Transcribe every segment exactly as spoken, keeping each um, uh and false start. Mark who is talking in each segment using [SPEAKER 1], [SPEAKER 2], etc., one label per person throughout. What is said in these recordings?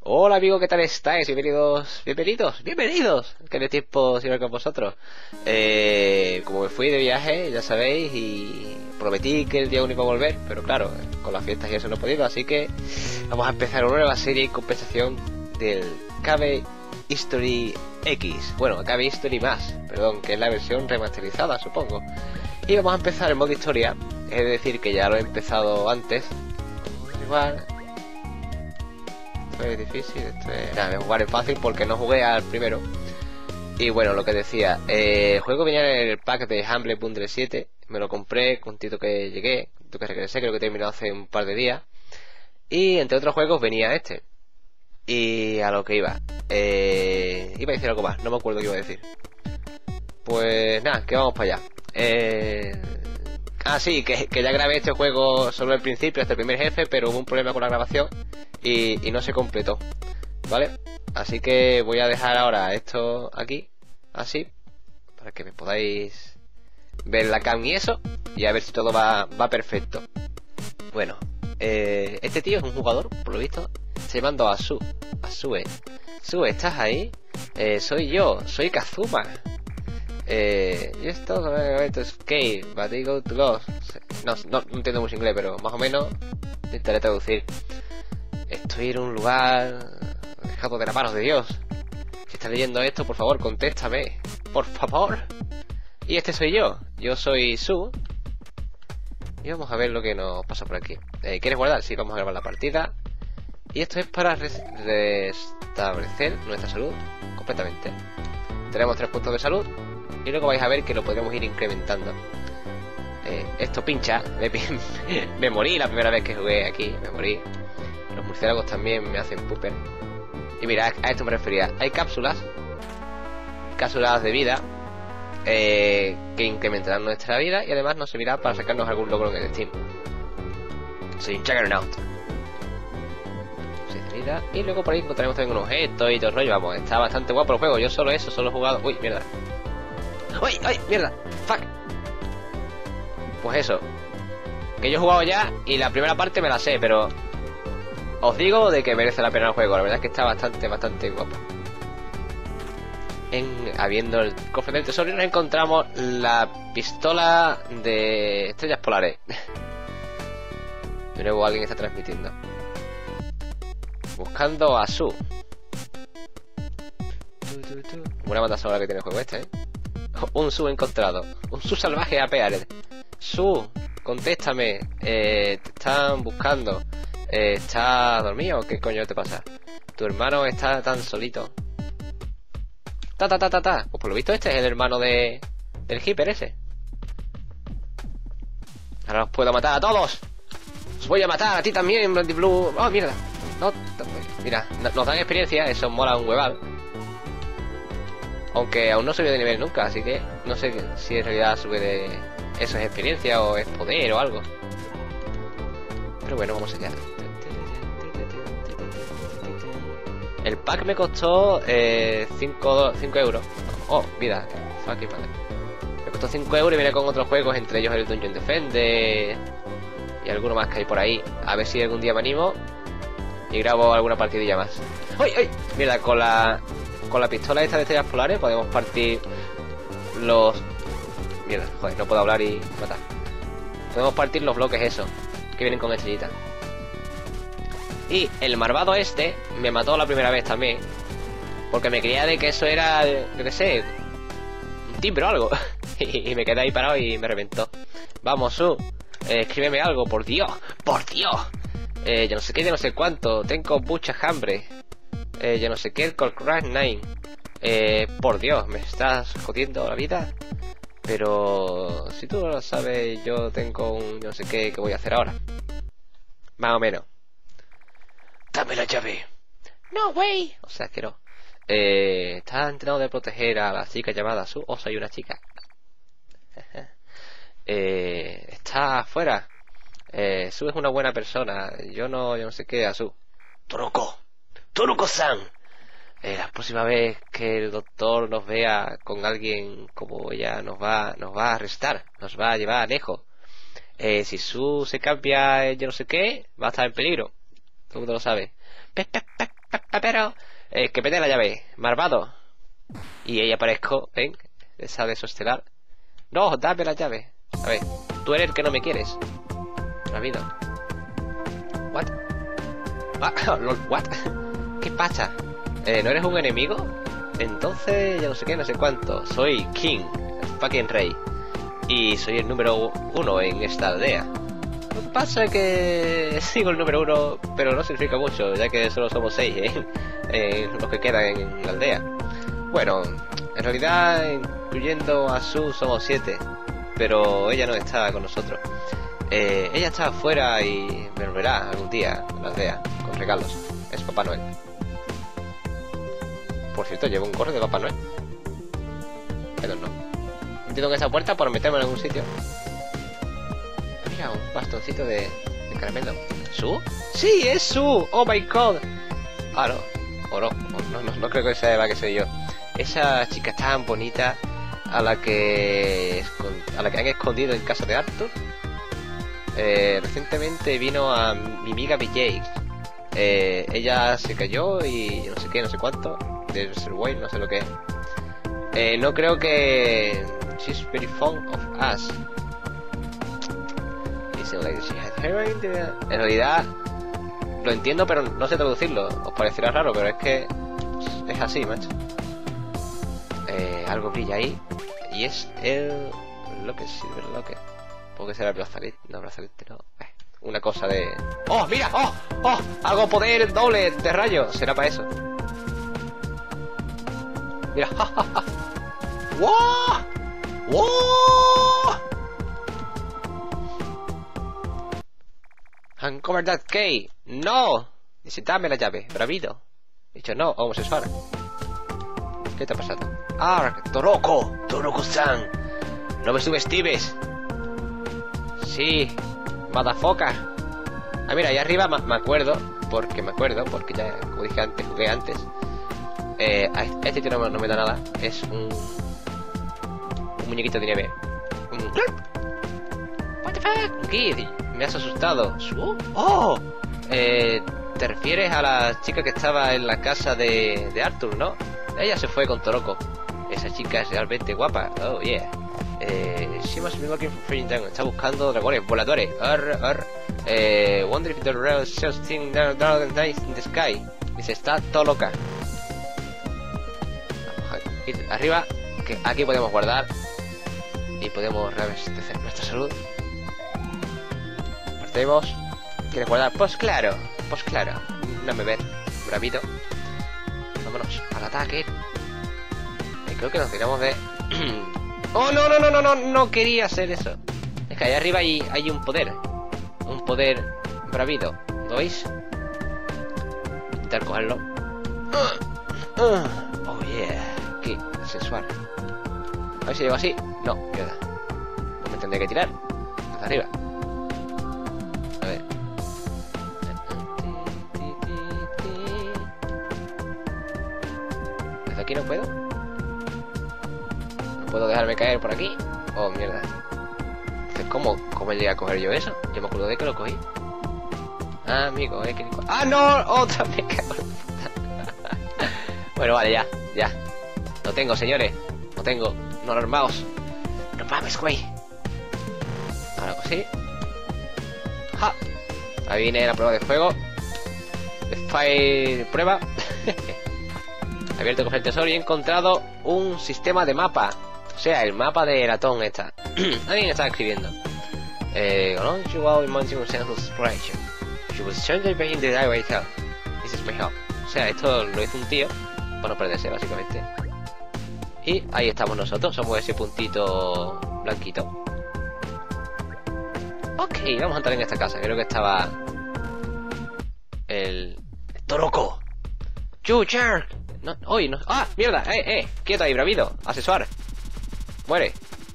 [SPEAKER 1] Hola amigos, ¿qué tal estáis? Bienvenidos, bienvenidos, bienvenidos. Que de tiempo sin ver con vosotros. Eh, como me fui de viaje, ya sabéis, y prometí que el día uno iba a volver, pero claro, con las fiestas y eso no he podido, así que vamos a empezar una nueva serie en compensación del Cave History X. Bueno, Cave History más, perdón, que es la versión remasterizada, supongo. Y vamos a empezar en modo historia, es decir, que ya lo he empezado antes. Igual. Esto es difícil, esto es... Nada, voy a jugar en fácil porque no jugué al primero. Y bueno, lo que decía, eh, el juego venía en el pack de Humble Bundle siete. Me lo compré con Tito que llegué, Tito que regresé, creo que he terminado hace un par de días. Y entre otros juegos venía este. Y a lo que iba, eh, iba a decir algo más, no me acuerdo qué iba a decir. Pues nada, que vamos para allá. Eh... Ah, sí, que, que ya grabé este juego solo al principio, hasta el primer jefe, pero hubo un problema con la grabación y, y no se completó, ¿vale? Así que voy a dejar ahora esto aquí, así, para que me podáis ver la cam y eso, y a ver si todo va, va perfecto. Bueno, eh, este tío es un jugador, por lo visto, se llama Asu, Asue. Sue, ¿estás ahí? Eh, soy yo, soy Kazuma. Eh, y esto es Cave, but they go to Lost. No, no, no entiendo mucho inglés, pero más o menos intentaré traducir. Estoy en un lugar dejado de las manos de Dios. Si estás leyendo esto, por favor, contéstame. Por favor. Y este soy yo. Yo soy Su. Y vamos a ver lo que nos pasa por aquí. Eh, ¿Quieres guardar? Sí, vamos a grabar la partida. Y esto es para res restablecer nuestra salud completamente. Tenemos tres puntos de salud. Y luego vais a ver que lo podremos ir incrementando. Eh, esto pincha. Me, me morí la primera vez que jugué aquí. Me morí. Los murciélagos también me hacen pooper. Y mira, a esto me refería. Hay cápsulas. Cápsulas de vida. Eh, que incrementarán nuestra vida. Y además nos servirá para sacarnos algún logro en el Steam. Soy un Juggernaut. seis de vida. Y luego por ahí encontraremos también un objeto y todo el rollo. Vamos, está bastante guapo el juego. Yo solo eso, solo he jugado. Uy, mierda. ¡Uy! ¡Uy! ¡Mierda! ¡Fuck! Pues eso. Que yo he jugado ya y la primera parte me la sé, pero os digo de que merece la pena el juego. La verdad es que está bastante, bastante guapo. En, habiendo el cofre del tesoro, nos encontramos la pistola de estrellas polares. De nuevo alguien está transmitiendo. Buscando a Su. Una banda sonora que tiene el juego este, ¿eh? Un Su encontrado. Un Su salvaje a pear. Su, contéstame. Eh, te están buscando. Eh, ¿Estás dormido? ¿Qué coño te pasa? Tu hermano está tan solito. Ta ta ta ta ta. Pues por lo visto este es el hermano de del hiper ese. Ahora os puedo matar a todos. Os voy a matar a ti también, Bloody Blue. Oh, mierda. No, mira, nos dan experiencia. Eso mola un hueval. Aunque aún no subió de nivel nunca, así que no sé si en realidad sube de... Eso es experiencia o es poder o algo. Pero bueno, vamos allá. El pack me costó eh, cinco euros. Oh, vida. Fucking madre. Me costó cinco euros y viene con otros juegos, entre ellos el Dungeon Defender y alguno más que hay por ahí. A ver si algún día me animo y grabo alguna partidilla más. ¡Uy, uy! Mira, con la... Con la pistola esta de estrellas polares podemos partir los... Mierda, joder, no puedo hablar y matar. Podemos partir los bloques esos que vienen con estrellitas. Y el malvado este me mató la primera vez también, porque me creía de que eso era, yo qué sé, un timbre o algo. Y me quedé ahí parado y me reventó. Vamos, Su, eh, escríbeme algo, por Dios, por Dios. Eh, yo no sé qué, yo no sé cuánto, tengo mucha hambre. Eh, yo no sé qué, el Call Crash nueve. Eh, por Dios, me estás jodiendo la vida. Pero si tú no lo sabes, yo tengo un yo no sé qué que voy a hacer ahora. Más o menos. Dame la llave. No, güey. O sea, que no. Eh, estás entrenado de proteger a la chica llamada Su. O soy una chica. eh, está afuera. Eh, Su es una buena persona. Yo no, yo no sé qué a Su. Toroko. Toroko-san. Eh, la próxima vez que el doctor nos vea con alguien como ella, nos va, nos va a arrestar, nos va a llevar lejos. Eh, si Su se cambia, eh, yo no sé qué, va a estar en peligro. Todo el mundo lo sabe. Pe, pe, pe, pe, pe, pero... Eh, que pete la llave, malvado. Y ahí aparezco, ven, esa de eso estelar. No, dame la llave. A ver, tú eres el que no me quieres. No ha habido. What? Ah, lol, what? ¿Qué pasa? Eh, ¿no eres un enemigo? Entonces, ya no sé qué, no sé cuánto. Soy King, el fucking rey. Y soy el número uno en esta aldea. Lo que pasa es que sigo el número uno, pero no significa mucho, ya que solo somos seis, ¿eh? Eh, los que quedan en la aldea. Bueno, en realidad, incluyendo a Sue, somos siete, pero ella no está con nosotros. Eh, ella está afuera y me volverá algún día a la aldea con regalos. Es Papá Noel. Por cierto, llevo un gorro de Papá Noel. I don't know. Me metido en esa puerta por meterme en algún sitio. Mira, un bastoncito de, de caramelo. ¿Sue? ¡Sí, es Sue! ¡Oh my god! Ah, no. O no. No, no, no creo que sea la que soy yo. Esa chica tan bonita a la que a la que han escondido en casa de Arthur. Eh, recientemente vino a mi amiga B J. Eh, ella se cayó y no sé qué, no sé cuánto. De Reservoir, no sé lo que es. Eh, no creo que... She's very fond of us. Like she had heroin. En realidad lo entiendo, pero no sé traducirlo. Os parecerá raro, pero es que es así, macho. Eh, algo brilla ahí y es el Locket, Silver Locket. ¿Puede ser el brazalete? No, brazalete no. Eh, una cosa de... ¡Oh, mira! ¡Oh! ¡Oh! Algo poder doble de rayo. Será para eso. Mira. ¡Ja, ja, ja! ¡Wow! ¡Wow! Uncover that key. ¡No! Dice, dame la llave, bravido. He dicho, no, homosexual. ¿Qué te ha pasado? ¡Ah! ¡Toroko! ¡Toroko-san! ¡No me subestimes! Sí, madafoca. Ah, mira, ahí arriba me acuerdo. Porque me acuerdo, porque ya, como dije antes, jugué antes. Eh, este tío no, no me da nada. Es un... Un muñequito de nieve. Un... What the fuck? ¿Qué? Me has asustado. ¡Oh! Eh, ¿te refieres a la chica que estaba en la casa de, de Arthur, no? Ella se fue con Toroko. Esa chica es realmente guapa. Oh, yeah. Eh, she must be looking for freaking dragon. Está buscando dragones voladores. Arr, arr. Eh, wonder if the real shells thing down nice in the sky. Dice, está todo loca. Vamos a ir arriba, que aquí podemos guardar. Y podemos reabastecer nuestra salud. Partimos. ¿Quieres guardar? Pues claro, pues claro. No me ven, bravito. Vámonos al ataque. Y creo que nos tiramos de... ¡Oh, no, no, no, no, no! No quería hacer eso. Es que allá arriba hay, hay un poder. Un poder bravito. ¿Lo veis? Intentar cogerlo. Uh, uh, oh, yeah. Qué sensual. A ver si llego así. No, mierda. Pues me tendré que tirar. Hasta arriba. A ver. ¿Desde aquí no puedo? ¿No puedo dejarme caer por aquí? Oh, mierda. Entonces, ¿cómo, cómo llegué a coger yo eso? Yo me acuerdo de que lo cogí. Ah, amigo, eh, que... ¡Ah, no! ¡Otra vez! Cago en puta. Bueno, vale, ya, ya. Lo tengo, señores. Lo tengo. No alarmaos. No mames, güey. Ahora pues sí. ¡Ja! Ahí viene la prueba de fuego. De fire prueba. Abierto con el tesoro y he encontrado un sistema de mapa. O sea, el mapa de Latón está. Alguien está escribiendo. Eh, along you will mountain of sense of exploration. You will certainly be in the highway hell. This is my help. O sea, esto lo hizo un tío para no perderse, básicamente. Y ahí estamos nosotros, somos ese puntito blanquito. Ok, vamos a entrar en esta casa. Creo que estaba el Toroko. You jerk. No, hoy no. ¡Ah! ¡Mierda! ¡Eh, eh! ¡Quieto ahí, bravido! ¡Asesor! ¡Muere!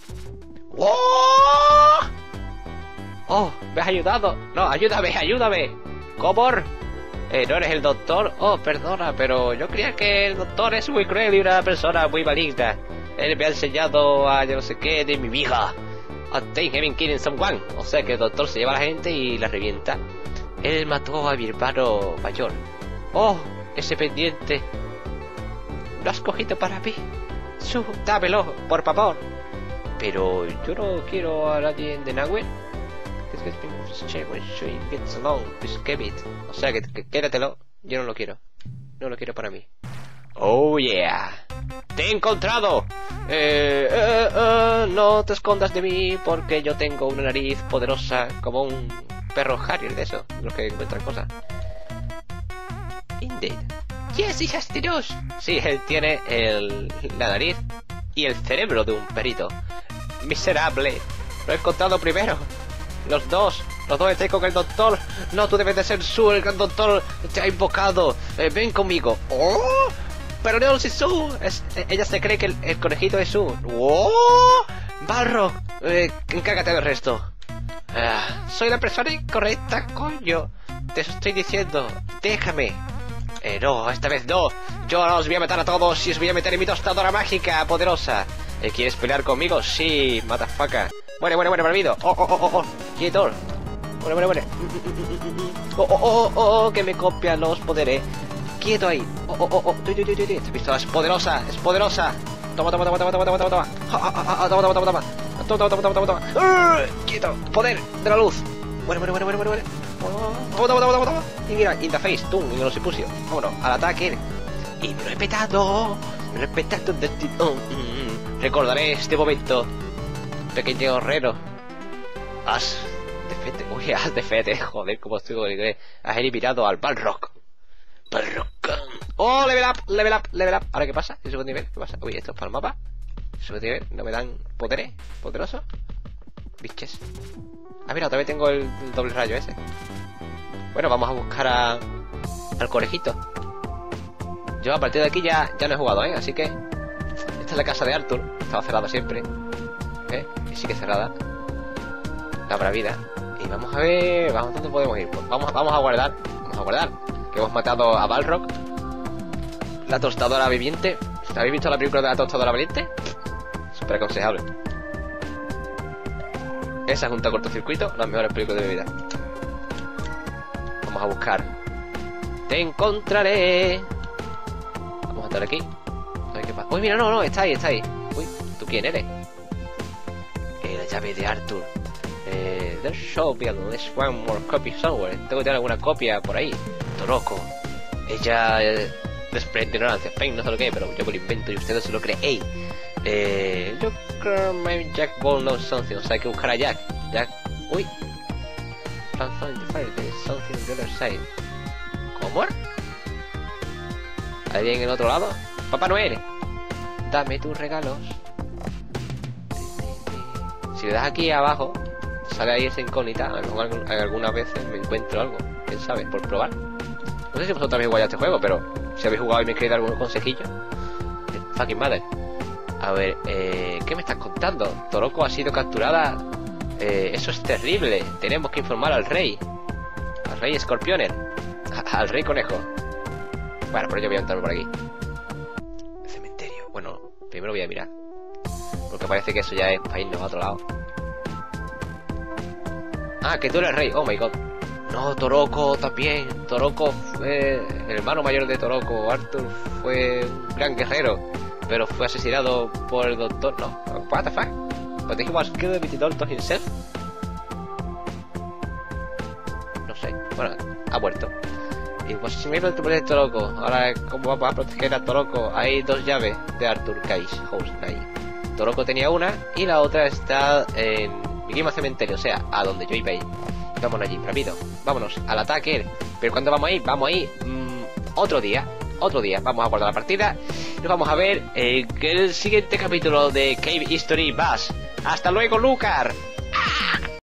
[SPEAKER 1] ¡Oh! ¡Oh! ¡Me has ayudado! ¡No! ¡Ayúdame! ¡Ayúdame! ¡Cobor! Eh, ¿no eres el doctor? Oh, perdona, pero yo creía que el doctor es muy cruel y una persona muy maligna. Él me ha enseñado a yo no sé qué de mi vida. A take him killing someone. O sea que el doctor se lleva a la gente y la revienta. Él mató a mi hermano mayor. Oh, ese pendiente. Lo has cogido para mí. Su, dámelo, por favor. Pero yo no quiero a nadie de Nahue. O sea que, que quédatelo. Yo no lo quiero. No lo quiero para mí. Oh yeah. ¡Te he encontrado! Eh, eh, eh, no te escondas de mí porque yo tengo una nariz poderosa como un perro harrier de eso, los que encuentran cosas. Indeed. Yes, it has the nose. Sí, él tiene el, la nariz y el cerebro de un perito. Miserable. Lo he encontrado primero. Los dos. Los dos estáis con el doctor. No, tú debes de ser Su, el gran doctor te ha invocado. Eh, ven conmigo. ¡Oh! Pero no es Su. Es, ella se cree que el, el conejito es Su. ¡Oh! Balrog, eh, encárgate del resto. Ah, soy la persona incorrecta, coño. Te estoy diciendo. Déjame. Eh, no, esta vez no. Yo ahora os voy a matar a todos y os voy a meter en mi tostadora mágica poderosa. Eh, ¿Quieres pelear conmigo? Sí, matafaca. Muere, muere, muere, perdido. Oh, oh, oh, oh, oh. Quieto. Muere, muere, muere. Oh, oh, oh, oh, oh, que me copian los poderes. Quieto ahí. Oh, oh, oh, oh. Esta pistola es poderosa, es poderosa. Toma, toma, toma, toma, toma, toma, toma, toma. Toma, toma, toma, toma, toma. Toma, toma, toma, toma, toma. Quieto. Poder de la luz. Muere, muere, muere, muere, muere, muere. Toma, toma, toma, toma, toma. Y mira, in the face, tú, y me lo supusio. Vámonos, al ataque. Y me lo he petado. Me lo he petado de ti. Oh, mm, recordaré este momento. Pequeño guerrero. Has de fete. Uy, has de fete. Joder, como estoy con el inglés. Has eliminado al Balrog. Balrog. Oh, level up, level up, level up. ¿Ahora qué pasa? ¿Si subo de nivel? ¿Qué pasa? Uy, esto es para el mapa. Subo de nivel. ¿No me dan poderes? ¿Poderosos? Biches. Ah, mira, otra vez tengo el, el doble rayo ese. Bueno, vamos a buscar a, al conejito. Yo a partir de aquí ya, ya no he jugado, ¿eh? Así que esta es la casa de Arthur. Estaba cerrada siempre, ¿eh? Y sigue cerrada. La bravida. Y vamos a ver... Vamos, ¿dónde podemos ir? Pues vamos, vamos a guardar. Vamos a guardar. Que hemos matado a Balrog. La tostadora viviente. ¿Habéis visto la película de la tostadora viviente? Súper aconsejable. Esa junto a cortocircuito, las mejores películas de mi vida. Vamos a buscar. Te encontraré. Vamos a estar aquí. A ver qué pasa. Uy, mira, no, no, está ahí, está ahí. Uy, ¿tú quién eres? Eh, la llave de Arthur. Eh, there should be at least one more copy somewhere. Tengo que tener alguna copia por ahí. Toroko. Ella eh, desprende ignorancia. Pain, no sé lo que es, pero yo me lo invento y ustedes se lo creen. Eh, yo creo que Jack Ball knows something. O sea, hay que buscar a Jack. Jack. Uy. Transform the fire. There is something on the other side. ¿Cómo? ¿Alguien en otro lado? Papá Noel. Dame tus regalos. Si le das aquí abajo, sale ahí esa incógnita. A lo mejor algunas veces me encuentro algo. ¿Quién sabe? Por probar. No sé si vosotros habéis jugado a este juego, pero si habéis jugado y me queréis dar algunos consejillos. Fucking madre. A ver, eh, ¿qué me estás contando? Toroko ha sido capturada. Eh, eso es terrible. Tenemos que informar al rey. Al rey Scorpioner. Al rey conejo. Bueno, pero yo voy a entrar por aquí. Cementerio. Bueno, primero voy a mirar. Porque parece que eso ya es para irnos a otro lado. Ah, que tú eres rey. Oh my god. No, Toroko también. Toroko fue el hermano mayor de Toroko. Arthur fue un gran guerrero, pero fue asesinado por el doctor. No, what the fuck? But he was killed by the doctor himself. No sé. Bueno, ha muerto. Y pues si me iba a proteger Toroko. Ahora, ¿cómo vamos a proteger a Toroko? Hay dos llaves de Arthur Kai's House ahí. Toroko tenía una y la otra está en mi mismo cementerio, o sea, a donde yo iba a ir. Vámonos allí, rápido. Vámonos al ataque. Pero ¿cuándo vamos a ir? Vamos a ir mmm, otro día. Otro día. Vamos a guardar la partida. Nos vamos a ver en el siguiente capítulo de Cave History Bass. ¡Hasta luego, Lucar!